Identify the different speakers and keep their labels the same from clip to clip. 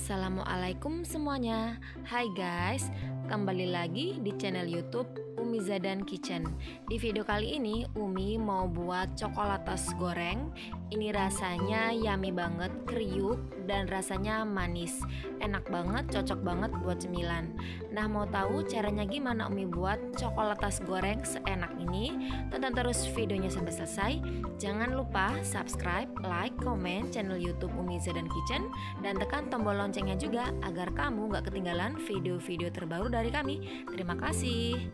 Speaker 1: Assalamualaikum semuanya. Hai guys, kembali lagi di channel YouTube Umi Zadan Kitchen. Di video kali ini Umi mau buat coklatos goreng. Ini rasanya yummy banget, kriuk dan rasanya manis. Enak banget, cocok banget buat cemilan. Nah, mau tahu caranya gimana Umi buat coklatos goreng seenak ini? Tonton terus videonya sampai selesai. Jangan lupa subscribe, like, komen channel YouTube Umi Zadan Kitchen dan tekan tombol loncengnya juga agar kamu gak ketinggalan video-video terbaru dari kami. Terima kasih.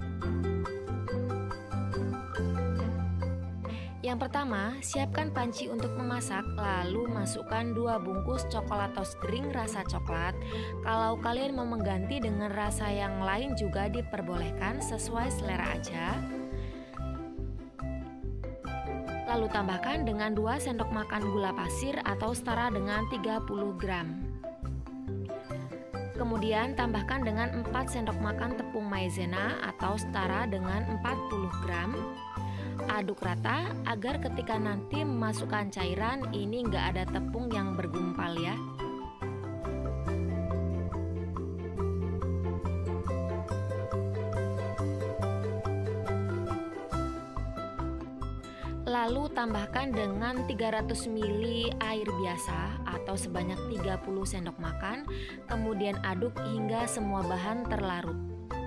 Speaker 1: Yang pertama, siapkan panci untuk memasak, lalu masukkan 2 bungkus coklatos kering rasa coklat. Kalau kalian mau mengganti dengan rasa yang lain juga diperbolehkan, sesuai selera aja. Lalu tambahkan dengan 2 sendok makan gula pasir atau setara dengan 30 gram. Kemudian tambahkan dengan 4 sendok makan tepung maizena atau setara dengan 40 gram. Aduk rata agar ketika nanti memasukkan cairan ini nggak ada tepung yang bergumpal ya. Lalu tambahkan dengan 300 ml air biasa atau sebanyak 30 sendok makan. Kemudian aduk hingga semua bahan terlarut.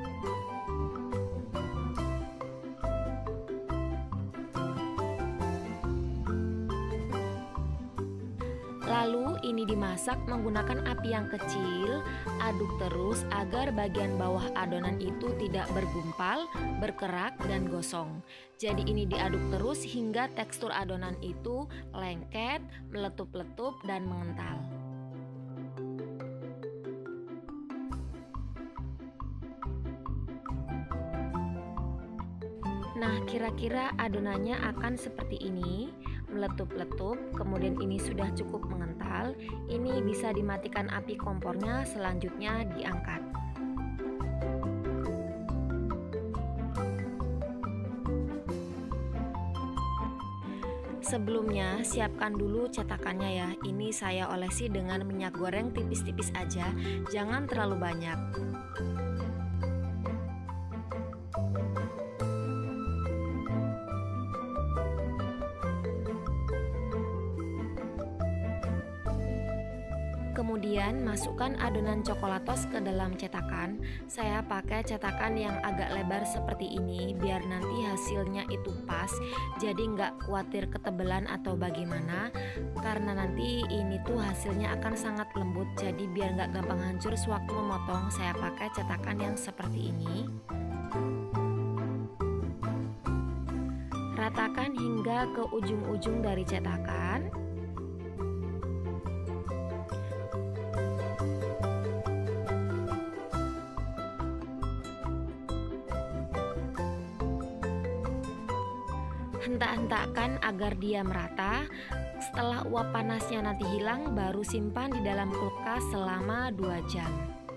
Speaker 1: Lalu ini dimasak menggunakan api yang kecil. Aduk terus agar bagian bawah adonan itu tidak bergumpal, berkerak, dan gosong. Jadi ini diaduk terus hingga tekstur adonan itu lengket, meletup-letup, dan mengental. Nah, kira-kira adonannya akan seperti ini, meletup-letup, kemudian ini sudah cukup mengental. Ini bisa dimatikan api kompornya, selanjutnya diangkat. Sebelumnya siapkan dulu cetakannya ya. Ini saya olesi dengan minyak goreng tipis-tipis aja, jangan terlalu banyak. Kemudian masukkan adonan coklatos ke dalam cetakan. Saya pakai cetakan yang agak lebar seperti ini biar nanti hasilnya itu pas. Jadi nggak khawatir ketebalan atau bagaimana. Karena nanti ini tuh hasilnya akan sangat lembut. Jadi biar nggak gampang hancur sewaktu memotong, saya pakai cetakan yang seperti ini. Ratakan hingga ke ujung-ujung dari cetakan. Hentak-hentakkan agar dia merata. Setelah uap panasnya nanti hilang, baru simpan di dalam kulkas selama 2 jam.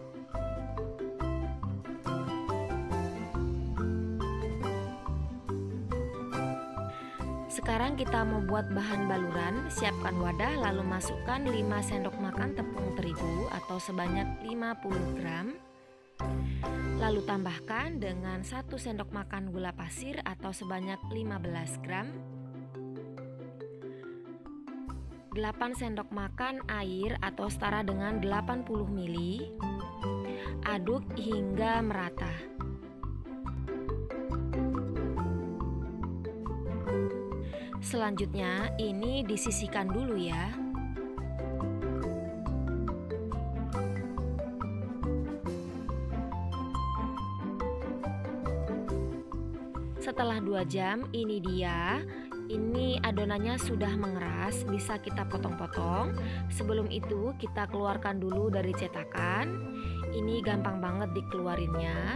Speaker 1: Sekarang kita mau buat bahan baluran. Siapkan wadah lalu masukkan 5 sendok makan tepung terigu atau sebanyak 50 gram. Lalu tambahkan dengan 1 sendok makan gula pasir atau sebanyak 15 gram. 8 sendok makan air atau setara dengan 80 ml. Aduk hingga merata. Selanjutnya ini disisihkan dulu ya. Setelah 2 jam ini dia. Ini adonannya sudah mengeras, bisa kita potong-potong. Sebelum itu kita keluarkan dulu dari cetakan. Ini gampang banget dikeluarinnya.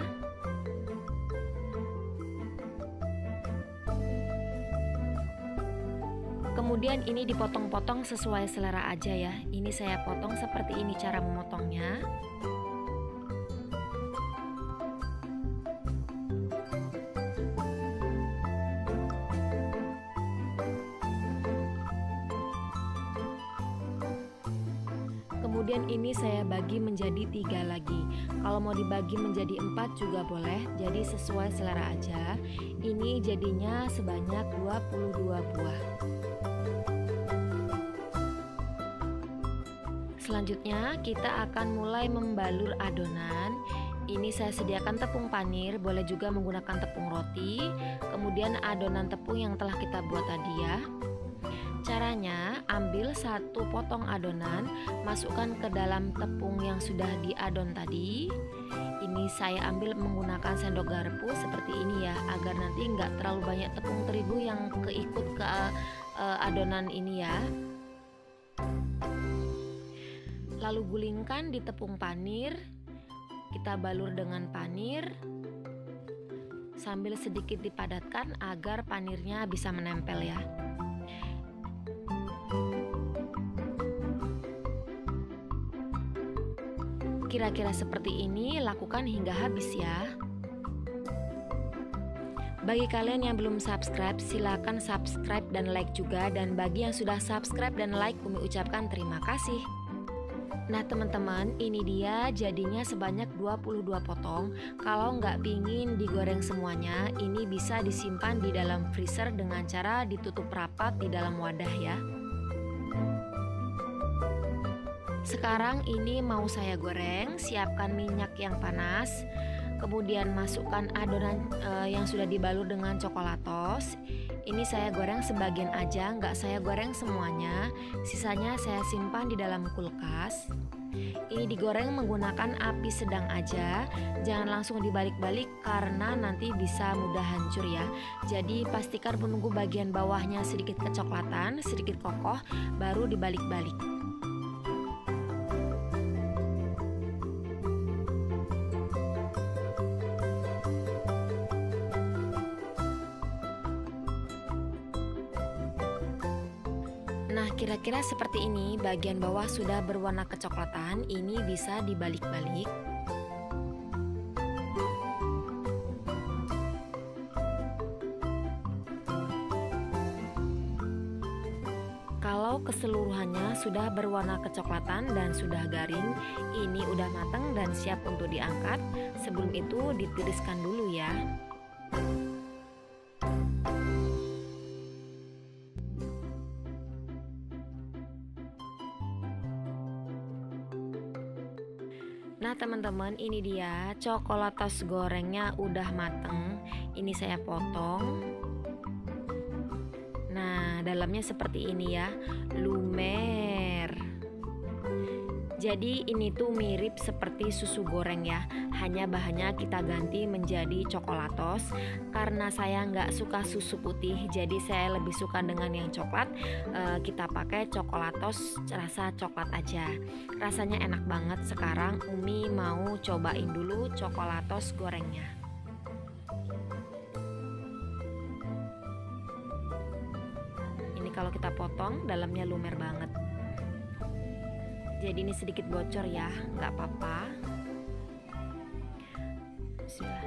Speaker 1: Kemudian ini dipotong-potong sesuai selera aja ya. Ini saya potong seperti ini cara memotongnya. Kemudian ini saya bagi menjadi 3 lagi. Kalau mau dibagi menjadi 4 juga boleh, jadi sesuai selera aja. Ini jadinya sebanyak 22 buah. Selanjutnya kita akan mulai membalur adonan. Ini saya sediakan tepung panir, boleh juga menggunakan tepung roti. Kemudian adonan tepung yang telah kita buat tadi ya. Caranya, ambil 1 potong adonan, masukkan ke dalam tepung yang sudah diadon tadi. Ini saya ambil menggunakan sendok garpu seperti ini ya, agar nanti nggak terlalu banyak tepung terigu yang keikut ke adonan ini ya. Lalu gulingkan di tepung panir, kita balur dengan panir sambil sedikit dipadatkan agar panirnya bisa menempel ya. Kira-kira seperti ini, lakukan hingga habis ya. Bagi kalian yang belum subscribe, silakan subscribe dan like juga. Dan bagi yang sudah subscribe dan like, Umi ucapkan terima kasih. Nah teman-teman, ini dia jadinya sebanyak 22 potong. Kalau nggak pingin digoreng semuanya, ini bisa disimpan di dalam freezer dengan cara ditutup rapat di dalam wadah ya. Sekarang ini mau saya goreng, siapkan minyak yang panas. Kemudian masukkan adonan yang sudah dibalur dengan coklatos. Ini saya goreng sebagian aja, nggak saya goreng semuanya. Sisanya saya simpan di dalam kulkas. Ini digoreng menggunakan api sedang aja. Jangan langsung dibalik-balik karena nanti bisa mudah hancur ya. Jadi pastikan menunggu bagian bawahnya sedikit kecoklatan, sedikit kokoh, baru dibalik-balik. Nah, kira-kira seperti ini, bagian bawah sudah berwarna kecoklatan, ini bisa dibalik-balik. Kalau keseluruhannya sudah berwarna kecoklatan dan sudah garing, ini udah matang dan siap untuk diangkat. Sebelum itu ditiriskan dulu ya. Nah teman-teman, ini dia coklatos gorengnya udah mateng. Ini saya potong. Nah dalamnya seperti ini ya, lumer. Jadi ini tuh mirip seperti susu goreng ya, hanya bahannya kita ganti menjadi coklatos. Karena saya nggak suka susu putih, jadi saya lebih suka dengan yang coklat. Kita pakai coklatos rasa coklat aja. Rasanya enak banget. Sekarang Umi mau cobain dulu coklatos gorengnya. Ini kalau kita potong, dalamnya lumer banget. Jadi ini sedikit bocor ya, nggak apa-apa. Bismillah.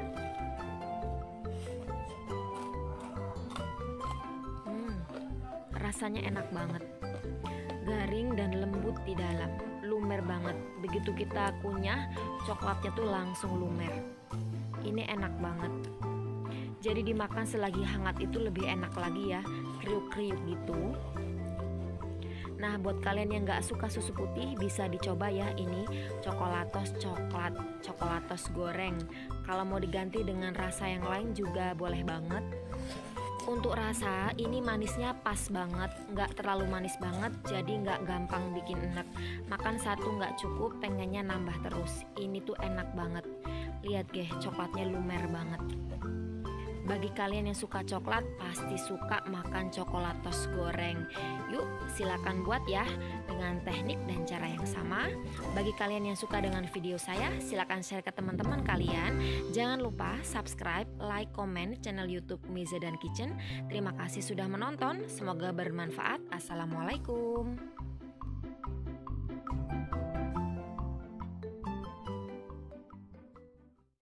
Speaker 1: Rasanya enak banget, garing dan lembut di dalam, lumer banget. Begitu kita kunyah, coklatnya tuh langsung lumer. Ini enak banget. Jadi dimakan selagi hangat itu lebih enak lagi ya, kriuk-kriuk gitu. Nah buat kalian yang gak suka susu putih, bisa dicoba ya ini coklatos goreng. Kalau mau diganti dengan rasa yang lain juga boleh banget. Untuk rasa ini manisnya pas banget, gak terlalu manis banget, jadi gak gampang bikin enek. Makan satu gak cukup, pengennya nambah terus. Ini tuh enak banget. Lihat deh, coklatnya lumer banget. Bagi kalian yang suka coklat, pasti suka makan coklatos goreng. Yuk, silakan buat ya dengan teknik dan cara yang sama. Bagi kalian yang suka dengan video saya, silakan share ke teman-teman kalian. Jangan lupa subscribe, like, komen channel YouTube Umi Zadan Kitchen. Terima kasih sudah menonton. Semoga bermanfaat. Assalamualaikum.